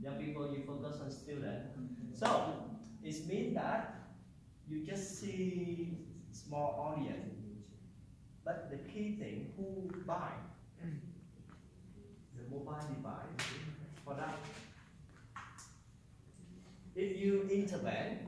Young people, you focus on student. So it means that you just see small audience, but the key thing, who buy the mobile device for that. If you intervene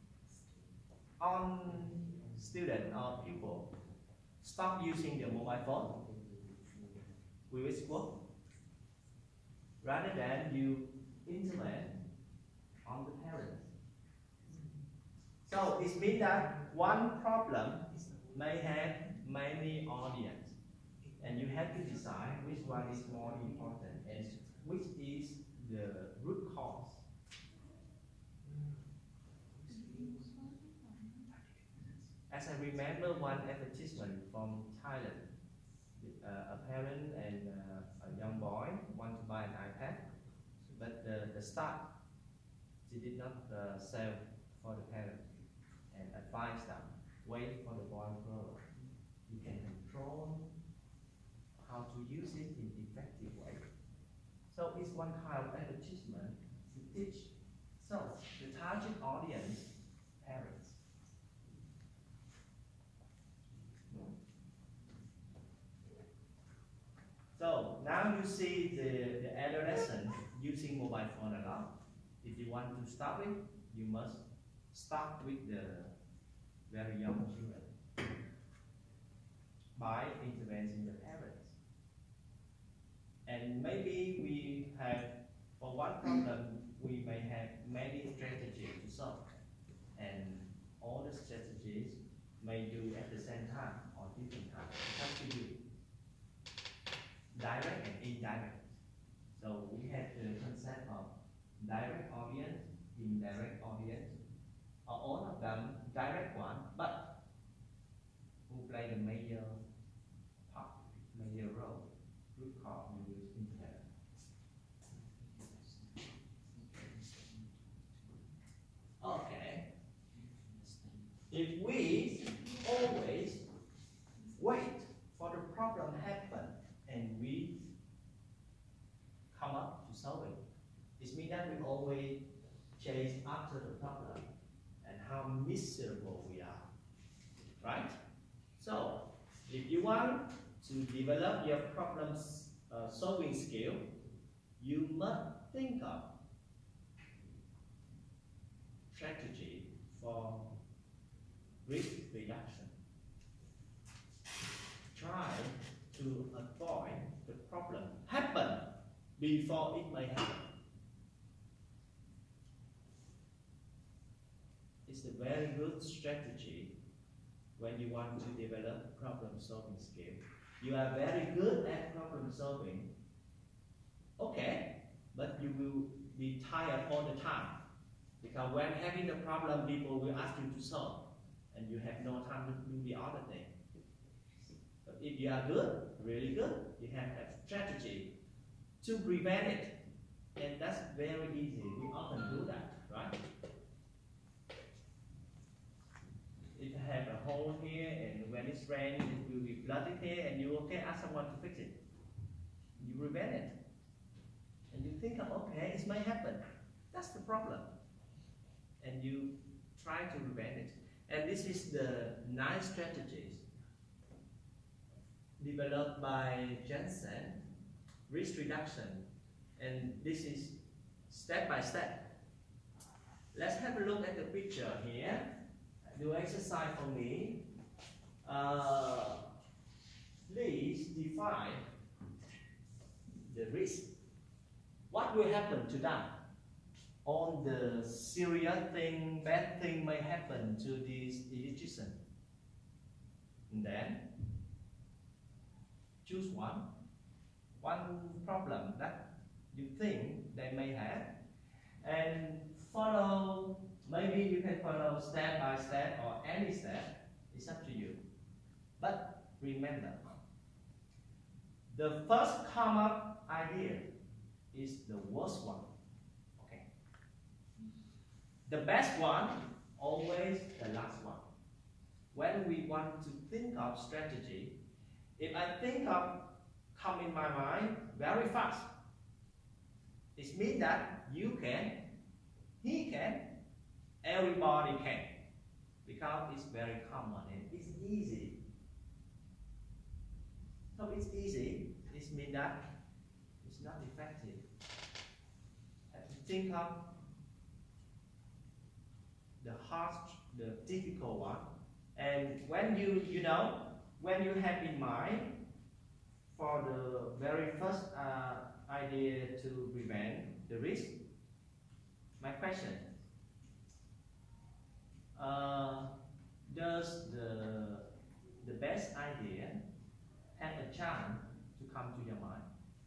on student or people, stop using the mobile phone, will it work? Rather than you intervene on the parents. So it means that one problem may have many audience, and you have to decide which one is more important and which is the root cause. As I remember one advertisement from Thailand, a parent and a young boy want to buy an iPad, but the start, she did not sell for the parent and advise them, wait for the boy to grow. You can control how to use it in effective way. So it's one kind of advertisement to teach. So the target audience, parents. So now you see the adolescent using mobile phone a lot. If you want to stop it, you must start with the very young children by intervening the parents. And maybe we have, for one problem, we may have many strategies to solve. And all the strategies may do at the same time or different time. It's up to you. Direct and indirect. So we have the concept of direct audience, indirect audience, or all of them direct one, but who play the major part, major role. Root cause you use internet. Okay. If we always wait for the problem happen and we come up to solve it, it means that we always chase after the problem and how miserable we are, right? So, if you want to develop your problem solving skill, you must think of strategy for risk reduction. Try to avoid the problem happen before it may happen. It's a very good strategy when you want to develop problem solving skill. You are very good at problem solving, okay, but you will be tired all the time. Because when having the problem, people will ask you to solve, and you have no time to do the other thing. But if you are good, really good, you have a strategy to prevent it, and that's very easy. We often do that, right? If you have a hole here, and when it's raining, it will be flooded here, and you ask someone to fix it. You prevent it, and you think of, okay, it may happen. That's the problem, and you try to prevent it. And this is the 9 strategies developed by Jensen, risk reduction, and this is step by step. Let's have a look at the picture here. Do exercise for me. Please define the risk. What will happen to them? All the serious thing, bad thing may happen to this electrician. And then choose one problem that you think they may have, and follow. Maybe you can follow step by step or any step. It's up to you. But remember, the first come up idea is the worst one. Okay. The best one, always the last one. When we want to think of strategy, if I think of come in my mind very fast, It means that you can, he can, everybody can. Because it's very common and it's easy. So it's easy, it means that it's not effective. Have to think of the hard, the difficult one. And when you know, when you have in mind for the very first idea to prevent the risk, my question, does the best idea have a chance to come to your mind?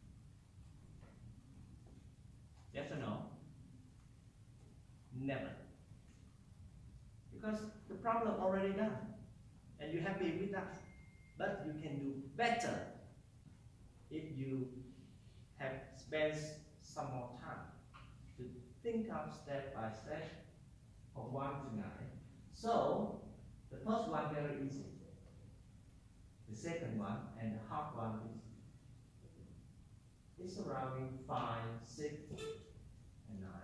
Yes or no? Never. Because the problem already done and you're happy with that. But you can do better if you have spent some more time to think of step by step from 1 to 9. So the first one very easy. The second one and the hard one is around 5, 6, and 9.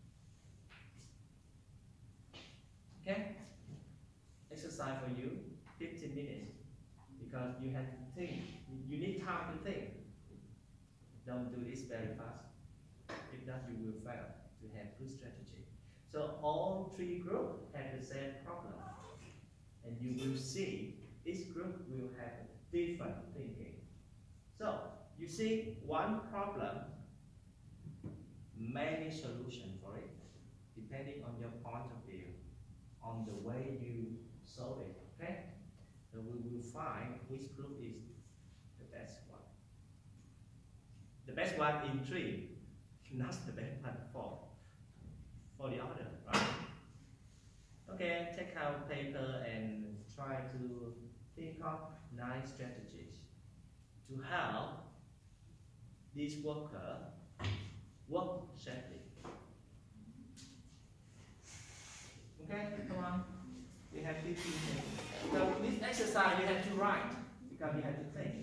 Okay? Exercise for you, 15 minutes. Because you have to think, you need time to think. Don't do this very fast. If not, you will fail to have good strategy. So all 3 groups have the same problem. And you will see each group will have different thinking. So you see one problem, many solutions for it, depending on your point of view, on the way you solve it. Okay? So we will find which group is the best one. The best one in 3, not the best one for the other, right? Okay, take out paper and try to think of 9 strategies to help this worker work safely. Okay, come on. We have 15 minutes. So this exercise you have to write because you have to think.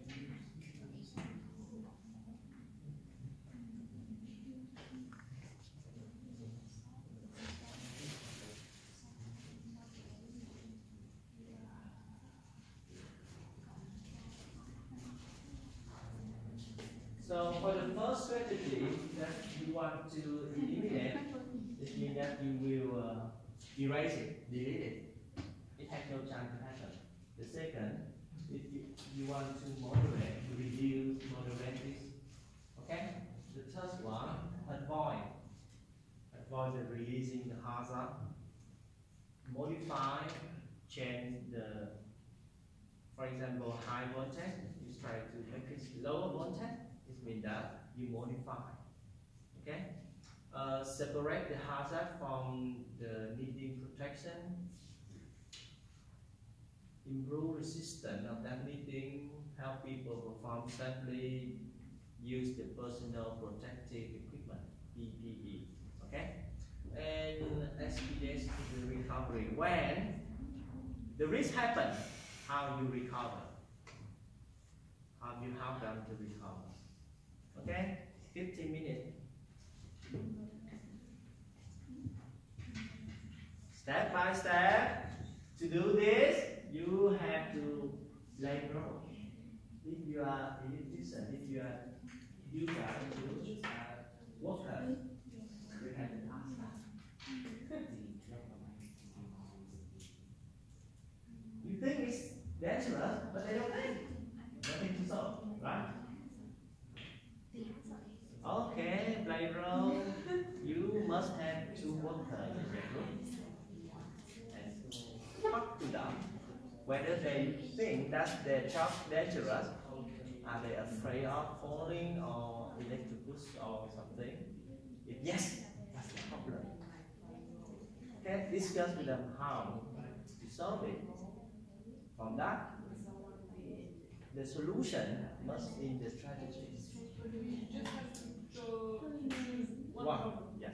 So for the first strategy that you want to eliminate, it means that you will erase it, delete it. It has no chance to happen. The second, if you want to moderate, reduce, moderate this. Okay? The third one, avoid the releasing the hazard. Modify, change the, for example, high voltage. You try to make it lower voltage. It means that you modify. Okay? Separate the hazard from the needing protection. Improve resistance of that needing. Help people perform safely. Use the personal protective equipment (PPE). Okay? And expedite the recovery. When the risk happens, how you recover? How you help them to recover? Okay? 15 minutes. Step by step. To do this, you have to play role. If you are a musician, if you are user, worker, you have to ask that. You think it's dangerous, but they don't think. Nothing to solve, right? Okay, play role. You must have 2 workers in your group. And to talk to them whether they think that their job dangerous. Are they afraid of falling or electrocuted or something? If yes, that's the problem. Okay, discuss with them how to solve it. From that, the solution must be in the strategy. We just have to choose one. Yes.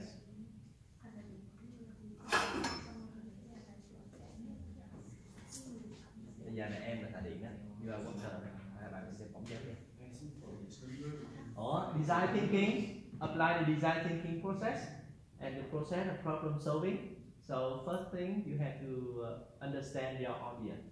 Bây giờ này em là thợ điện á, như là worker này, bạn sẽ phỏng vấn đi. Design thinking, a apply the design thinking process and the process of problem solving. So first thing, you have to understand your audience.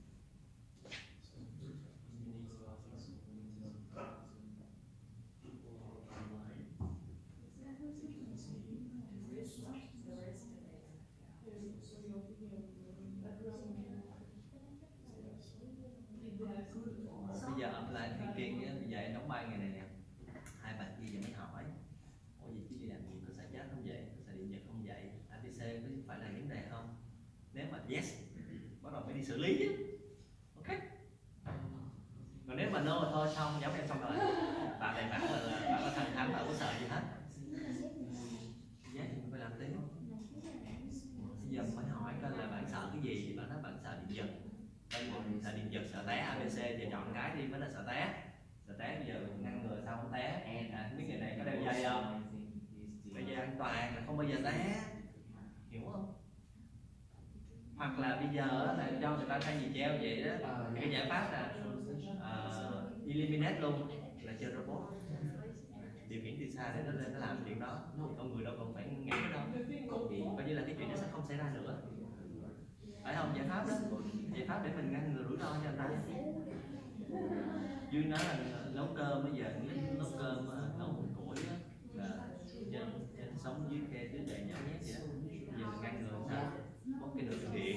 Bây giờ apply thinking á, bây giờ em đóng vai ngày này nè, hai bạn kia giờ mới hỏi ủa vậy chứ đi làm gì có xả chết không vậy, có xả điện giật không vậy, ABC có phải là vấn đề không, nếu mà yes bắt đầu phải đi xử lý chứ, ok, còn nếu mà no thôi xong giống em xong rồi, bạn này bảo là bạn có thẳng thắn, bạn có sợ gì hết, yes thì mình phải làm tiếp. Bây giờ phải hỏi coi là bạn sợ cái gì, thì bạn nói bạn sợ điện giật. Sợ điện giật, sợ té, ABC giờ chọn cái đi mới là sợ té. Sợ té bây giờ ngăn ngừa sao không té. Không biết người này có đeo dây không? Đeo dây an toàn là không bao giờ té, hiểu không? Hoặc là bây giờ là cho người ta thay vì treo vậy đó, cái giải pháp là eliminate luôn, là chơi robot điều khiển từ xa để nó lên nó làm chuyện đó, con người đâu còn phải nghĩ nữa đâu, coi như là cái chuyện đó sẽ không xảy ra nữa, phải không? Giải pháp đó, giải pháp để mình ngăn ngừa rủi ro cho anh ta. Dương nói là nấu cơm bây giờ nấu cơm nấu một củi á, là trên sống dưới khe dưới đầy nhỏ nhét vậy đó, giờ mình ngăn ngừa sao? Có cái đường điện,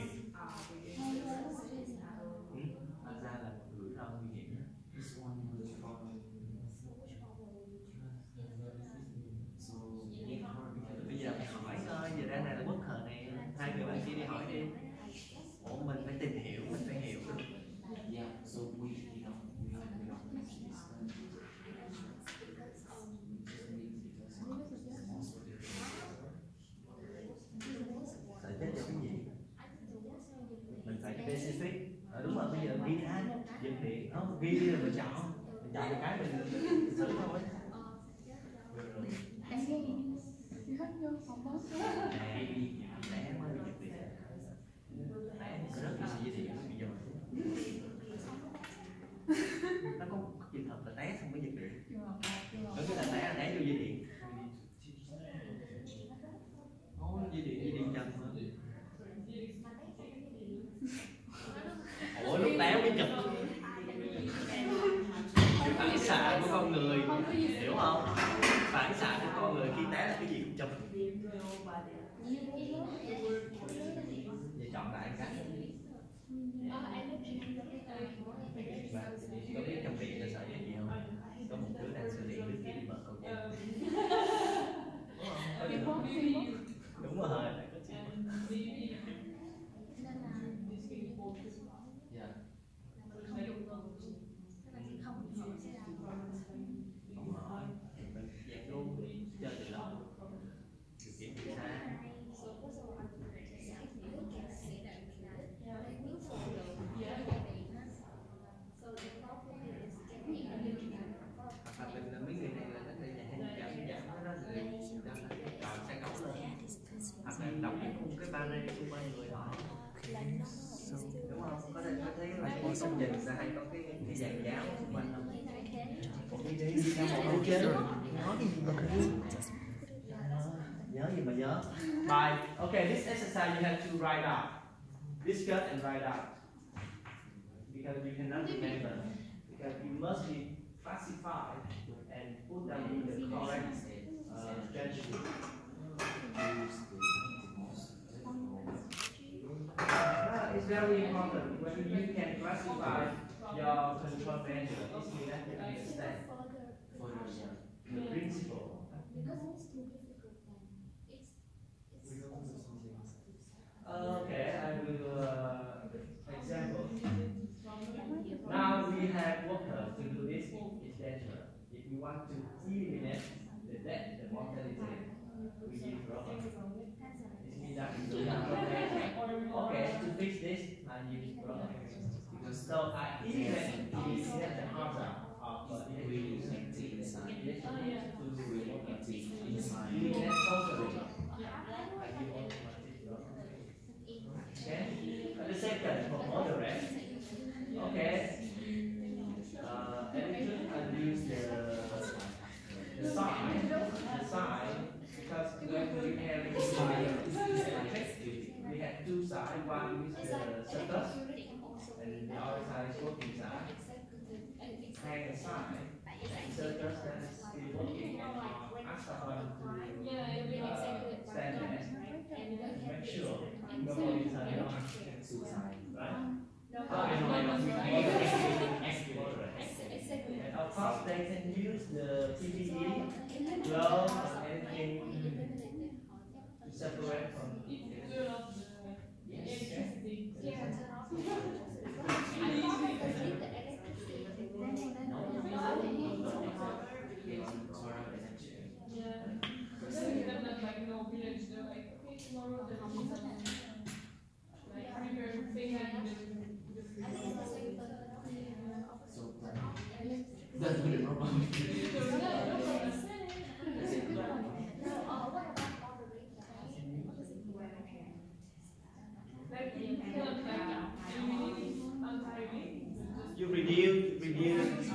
thành ra là một rủi ro nguy hiểm. Bây giờ phải hỏi thôi, giờ đang này là bất ngờ này, hai người bạn kia đi hỏi đi. Ủa mình phải tìm hiểu, mình phải hiểu được. Sợ chết cho cái gì? Mình phải specific. Đúng rồi, bây giờ ghi ra, dịch điện, không ghi đi rồi mình chọn được cái mình xử thôi. Nó có trường hợp là té xong mới giật điện, đối với là té vô dây điện, dây điện trần mà. Ủa lúc té mới chụp, phản xạ của con người, hiểu không? Phản xạ của con người khi té là cái gì cũng chụp. Vậy chọn lại cái. Có biết trong điện là sợ cái gì không? Có một đứa đang sửa điện, đứa kia đi mở cầu treo. Đúng rồi, lại có chuyện. Dạ. Đúng rồi, mình dẹp luôn, chơi từ lâu, điều kiện từ xa. Hoặc là mấy người này là nó hay giảm nó rồi sẽ gấu lên, hoặc là đóng cái barrier xung quanh người họ, đúng không? Có thấy là có công trình sẽ hay có cái dàn giáo xung quanh không? Đi ra một câu chơi nói cái gì mà nhớ gì mà nhớ. Bài, okay, this exercise you have to write out, discuss and write out, because you cannot remember, because you must be classified and put them in the correct schedule. It's very important when you can classify your control measure. This means that you understand the principle. Okay, I will example. Now we have water to do this. It's dangerous. If we want to eliminate the death, the mortality, we use rubber. This means that we do not okay, to fix this, I use rubber. So I eliminate the hazard of eliminate totally. Okay. The second for moderate. Okay. Electric, I use the sign. The the surface, and the other side is working side. Hang aside, circus that is still working, and ask someone to stand there and make sure nobody is on suicide, right? And of course, they can use the PPE, gloves, or anything to separate from you reduce.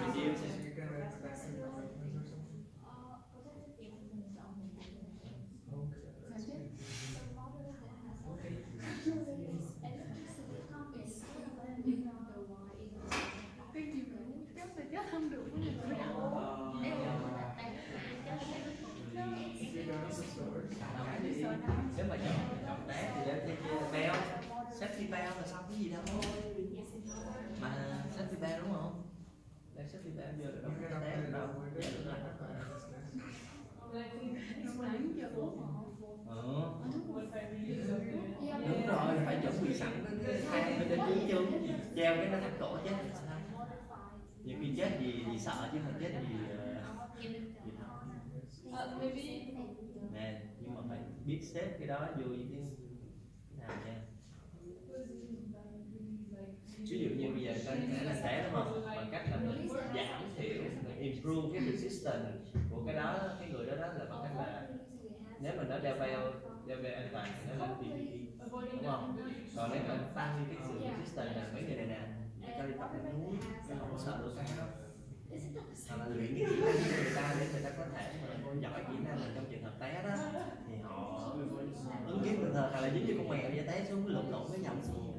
Nếu mà chọn té thì lên cái beo, safety beo là xong cái gì đâu mà safety beo đúng không? Đây safety beo giờ là đâu có té được đâu. Đúng rồi, phải chuẩn bị sẵn cái thang bên dưới chân, treo cái nó thắt cổ chết thì sao? Nhiều khi chết vì sợ chứ không chết vì nè, nhưng mà phải biết xếp cái đó vô cái nào nha. Ví dụ như bây giờ có thể là té đúng không? Bằng cách là mình giảm thiểu, mình improve cái resistance của cái đó, cái người đó là bằng cách là nếu mà nó đeo beo an toàn thì nó là PPE, đúng không? Còn nếu mà tăng cái sự resistance là mấy người này nè, cho đi tập lên núi, không có sợ độ cao, hoặc là luyện cái kỹ năng của người ta để người ta có thể mà giỏi kỹ năng, là trong trường hợp té đó thì họ ứng biến bình thường, hoặc là giống như con mèo vậy, té xuống lộn cái dòng xuống.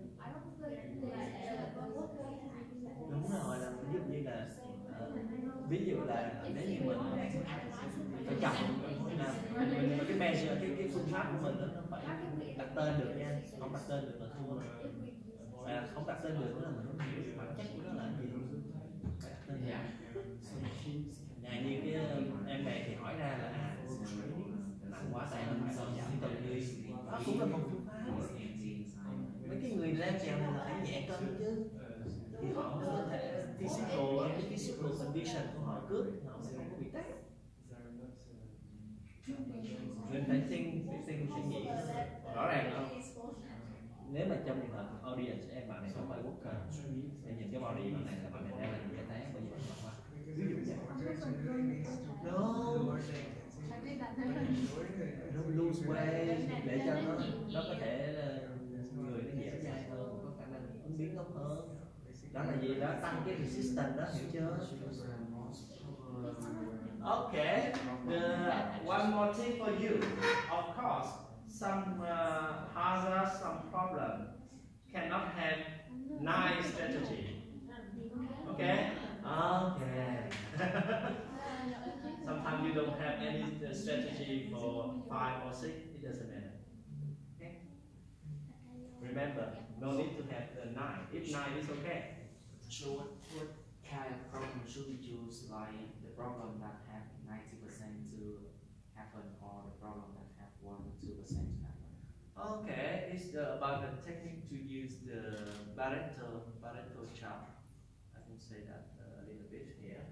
Đúng rồi, là ví dụ như là ví dụ là nếu như mình phải chồng cái measure, cái phương pháp của mình nó phải đặt tên được nha, không đặt tên được là thua, mà không đặt tên được là mình không hiểu bản chất của nó là gì, phải đặt tên được. Như cái em này thì hỏi ra là nặng quá tại hơn giảm cân đi, đó cũng là một phương pháp. Mấy cái người leo trèo này là phải nhẹ cân chứ, thì họ mới có thể physical condition của họ cướp, họ sẽ không có bị té. Nên phải suy nghĩ rõ ràng không? Nếu mà trong trường hợp audience em bạn này không phải worker, để nhìn cái body bạn này là bạn này đang là những cái té bởi vì nó quá. Ví dụ vậy. No. Nó lose weight để cho nó có thể người nó dẻo dai hơn, có khả năng ứng biến tốt hơn. Đó là gì? Đó tăng cái resistance đó, hiểu chưa? Okay. One more tip for you. Of course, some hazards, some problem cannot have nice strategy. Okay? Okay. Sometimes you don't have any strategy for 5 or 6, it doesn't matter. Okay? Remember, no need to have the 9. If 9 is okay. So what kind of problem should we choose, like the problem that have 90% to happen, or the problem that have 1 or 2% to happen? Okay, it's about the technique to use the Pareto chart. I can say that a little bit here.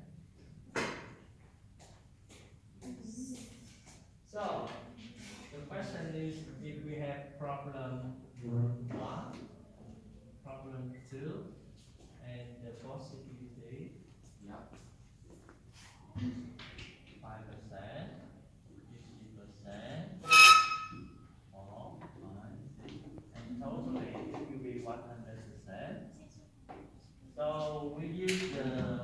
So the question is, if we have problem 1, problem 2, and the possibility 5%, 50%, or 5, and totally it will be 100%. So we use the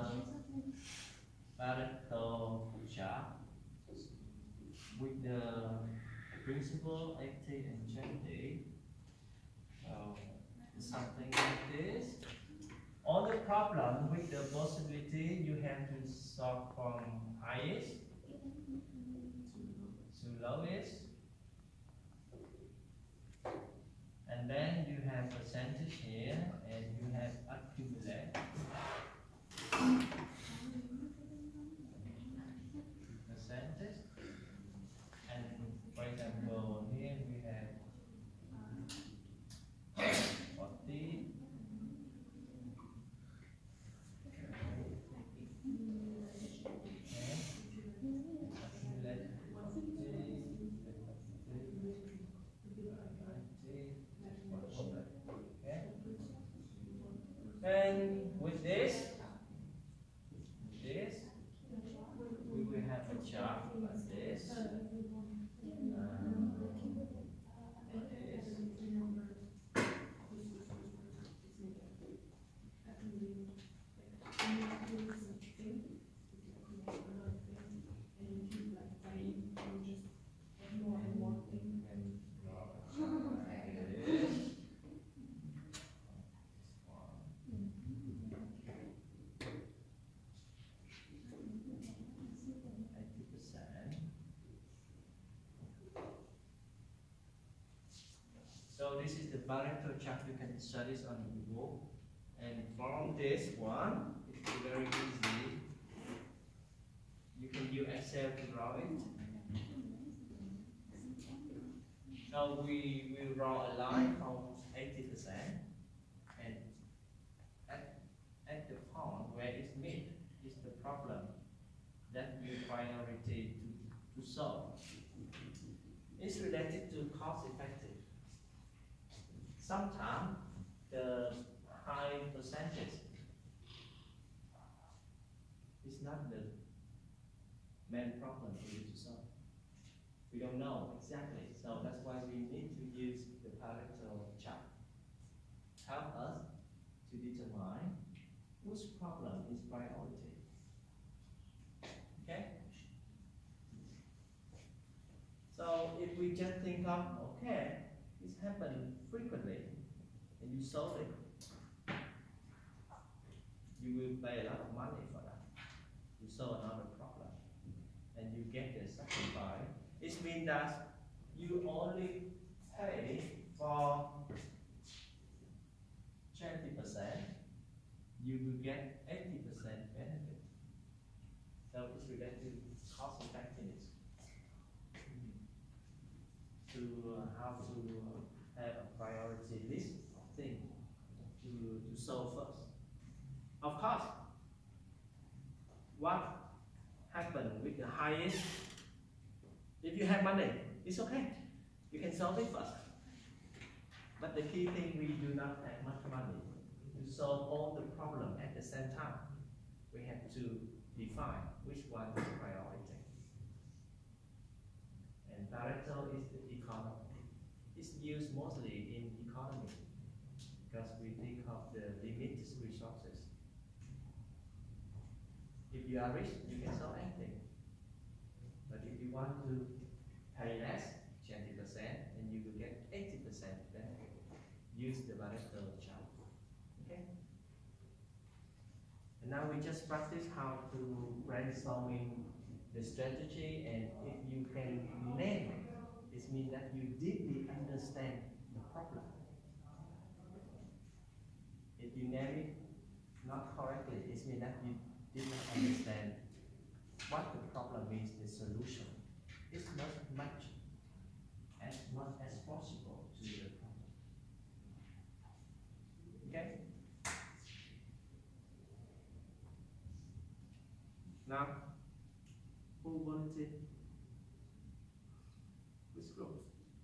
Pareto chart with the principle 80 and 20. So something like this. All the problem with the possibility you have to solve from highest to lowest, and then you have percentage here, and you have accumulate percentage, and for example here we have 40. And with this, we will have a chart like this. So this is the Pareto chart. You can study this on Google, and from this one, it's very easy. You can use Excel to draw it. So we will draw a line from 80%, and at the point where it's mid is the problem that we priority to solve. It's related to cost effective. Sometimes the high percentage is not the main problem for you to solve. We don't know exactly, so that's why we need to use the Pareto chart. Help us to determine which problem is priority. Okay? So if we just think of, okay, it's happened frequently, and you solve it, you will pay a lot of money for that. You solve another problem, and you get the sacrifice. It means that you only pay for 20%, you will get 80% benefit. So it's related to cost effectiveness. To how to have a priority list of things to solve first. Of course, what happened with the highest? If you have money, it's okay. You can solve it first. But the key thing, we do not have much money to solve all the problems at the same time. We have to define which one is priority. And Pareto is the economy. It's used mostly in economy because we think of the limited resources. If you are rich, you can solve anything. But if you want to pay less, 20%, and you will get 80% benefit, use the Pareto chart. Okay? And now we just practice how to brainstorming the strategy, and if you can name it, it means that you deeply understand the problem. If you name it not correctly, it means that you did not understand what the problem is, the solution. It's not much as possible to the problem. Okay? Now, who wanted which group?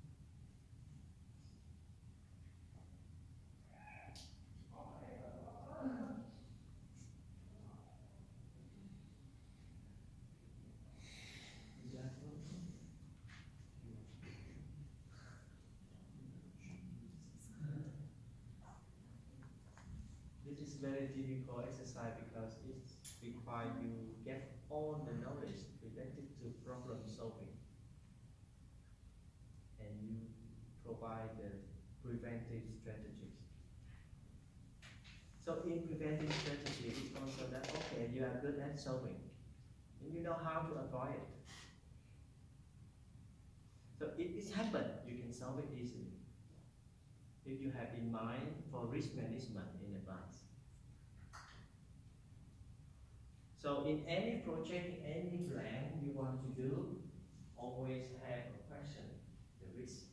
This is very difficult exercise because it requires you get all the knowledge related to problem solving, and you provide the preventive strategies. So in preventing strategy, it's also that okay, you are good at solving, and you know how to avoid it. So if it happens, you can solve it easily. If you have in mind for risk management in advance. So in any project, any plan you want to do, always have a question, the risk.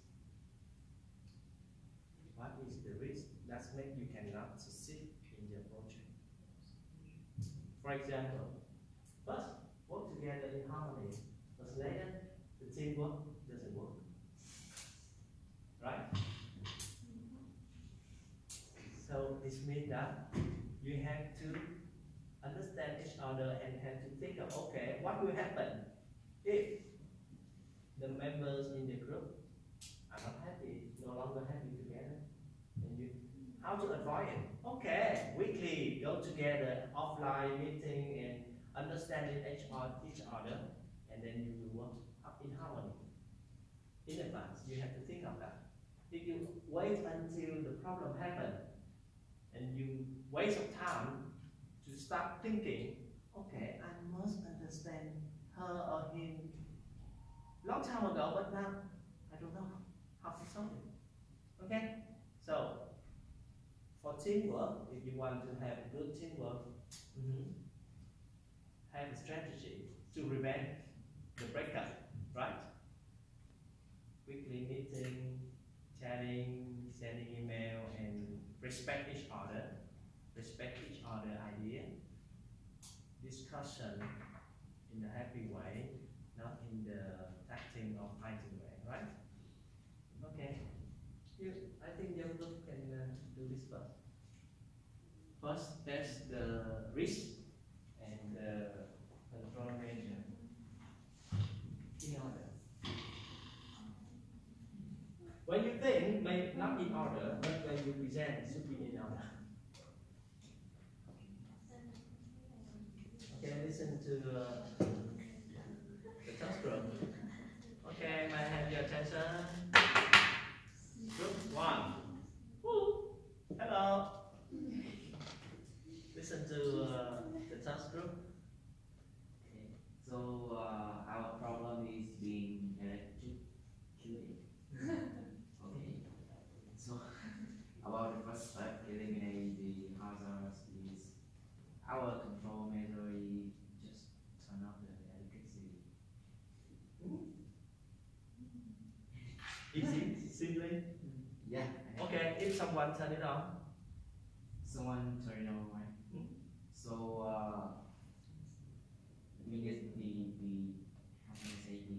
What is the risk that make you cannot succeed in your project? For example, first, work together in harmony, but later, the teamwork doesn't work. Right? So this means that you have to understand each other and have to think of, okay, what will happen if the members in the group are not happy, no longer happy together, and you, how to avoid it? Okay, weekly go together, offline meeting and understanding each other, and then you will work up in harmony. In advance, you have to think of that. If you wait until the problem happens, and you waste of time to start thinking, okay, I must understand her or him long time ago, but now I don't know how to solve it. Okay? So, for teamwork, if you want to have good teamwork, have a strategy to prevent the breakup, right? Weekly meeting, chatting, sending email, and respect each other idea, discussion in a happy way, not in the acting or fighting way, right? Okay, I think your group can do this first. First, test the risk and the control measure in order. When you think, may not in order, but when you present, it should be in order. Okay, listen to the task group. Okay, may I have your attention? Group 1. Woo. Hello. Listen to the task group. Okay. So our problem is being electrocuted. Okay. So about the first step, eliminate the hazards is our control measure is just turn off the electricity. Easy, simply. Yeah. Okay, if someone turn it on. Someone turn it on, right? So we get the how can I say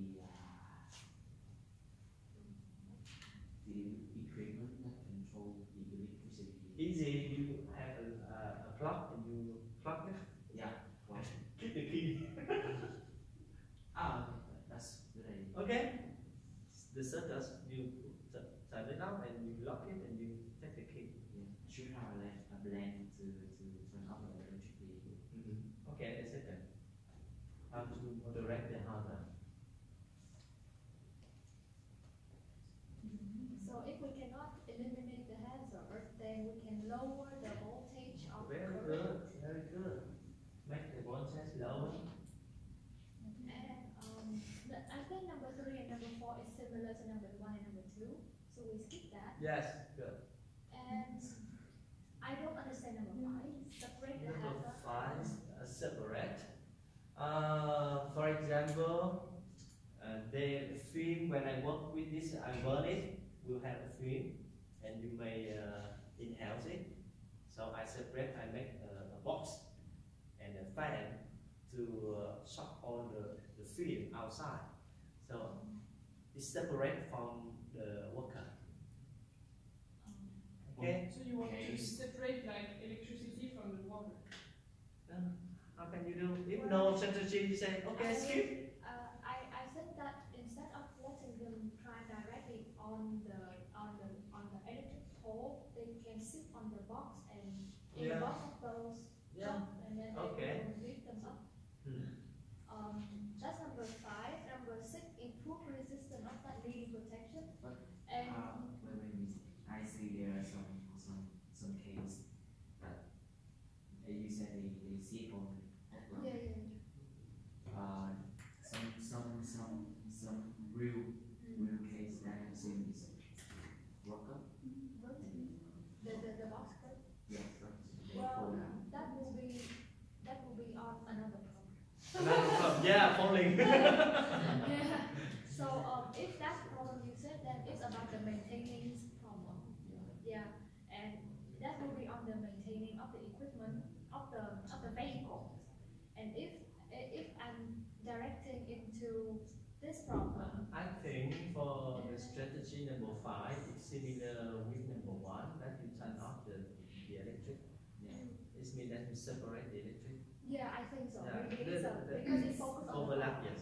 the equipment that control the electricity. Easy, you have a plug and you plug it. Yeah. Well, Keep the key. that's good idea. Okay. The circuits, you turn it on and you lock it and you take the key. Yeah. Should have a blend to turn off the electricity. Okay, the second. How to moderate the hazard. So if we cannot eliminate the hazard, then we can lower the voltage of the Very current. good, very good. Make the voltage lower. And I think number 3 and number 4 is similar to number 1 and number 2, so we skip that. Yes, good. And I don't understand number 5. Separate the Number hazard. 5, separate. For example, the film, when I work with this, I burn it, will have a film, and you may inhale it. So I separate, I make a box and a fan to shock all the film outside. So it's separate from the worker. Okay? So you want to separate like electricity from the water? How can you do? If no strategy, you say, okay, skip. I said that instead of letting them try directly on the electric pole, they can sit on the box and in Yeah. both of those jump and then Okay. they will lift them up. That's number 5. Number 6, improve resistance of that leading protection. But And wait, I see there are some case that if that problem you said, then it's about the maintaining problem. Yeah, and that will be on the maintaining of the equipment of the vehicle. And if I'm directing into this problem, I think for the strategy number 5, it's similar with number 1, that you turn off the electric. It means that you separate the electric. yeah, I think so. Yeah, Maybe so, because it focuses on overlap, the yes.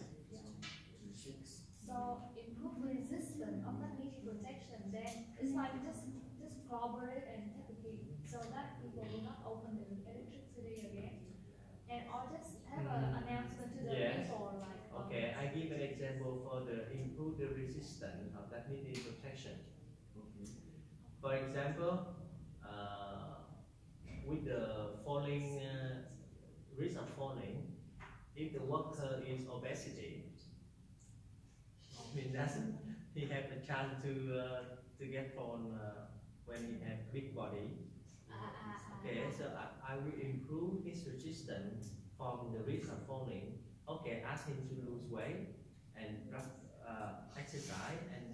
So improve resistance of magnetic protection. Then it's like just collaborate and take a key, so that people will not open the electricity again, and or just have an announcement to the Yes. people like. Okay, I give an example for the improve the resistance of magnetic protection. For example, with the falling risk of falling, if the worker is obesity, I mean that he have the chance to get fallen when he have big body. Okay, so I will improve his resistance from the risk of falling. Okay, ask him to lose weight and exercise and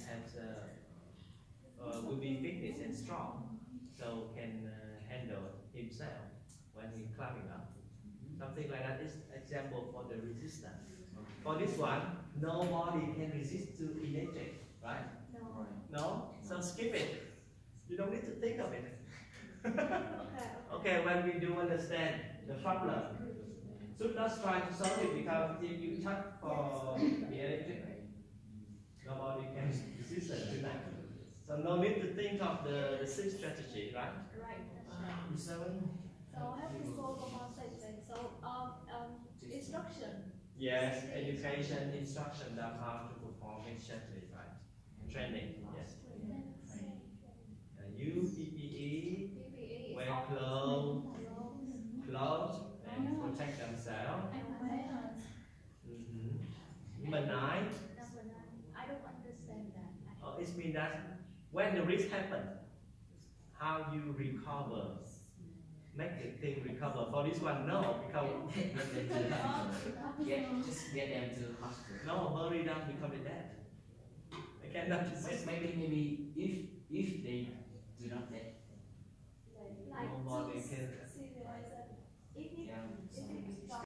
will be fitness and strong, so can handle himself when he climbing up. Something like that is example for the resistance. For this one, nobody can resist to electric, right? No. No? So skip it. You don't need to think of it. Okay. Okay, when we do understand the problem, should not try to solve it, because if you touch for the electric, nobody can resist it to that. So no need to think of the sixth strategy, right? Right. That's right. 7. So I have to go for more statement. So instruction. Yes, education, instruction, them how to perform exactly, right? Training, yes. Use PPE, PPE wear is clothes, clothes. and protect themselves. Number 9, Number 9. I don't understand that. it means that when the risk happens, how you recover, make the thing recover. For this one, no, because Just get them to hospital. no, hurry down become dead. I cannot resist. Maybe if they do not get, Like Nobody can. serious. If yeah, it